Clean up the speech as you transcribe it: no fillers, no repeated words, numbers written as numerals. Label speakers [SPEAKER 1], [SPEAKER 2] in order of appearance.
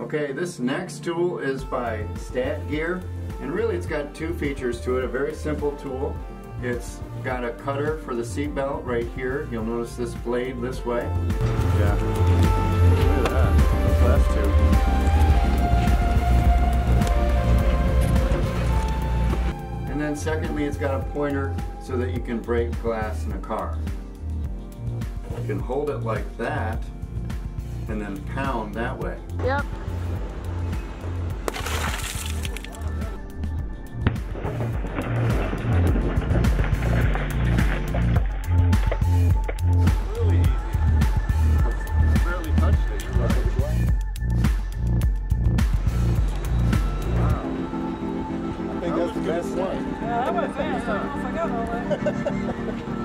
[SPEAKER 1] Okay, this next tool is by Stat Gear, and really it's got two features to it. A very simple tool. It's got a cutter for the seat belt right here. You'll notice this blade this way.
[SPEAKER 2] Yeah. Look at that. Those last two.
[SPEAKER 1] And then secondly, it's got a pointer so that you can break glass in a car. You can hold it like that and then pound that way.
[SPEAKER 3] Yep.
[SPEAKER 2] Really easy. I barely touched it. You're right. Wow. I think that's the best one.
[SPEAKER 3] Yeah, that went fast. I don't know if I got all that.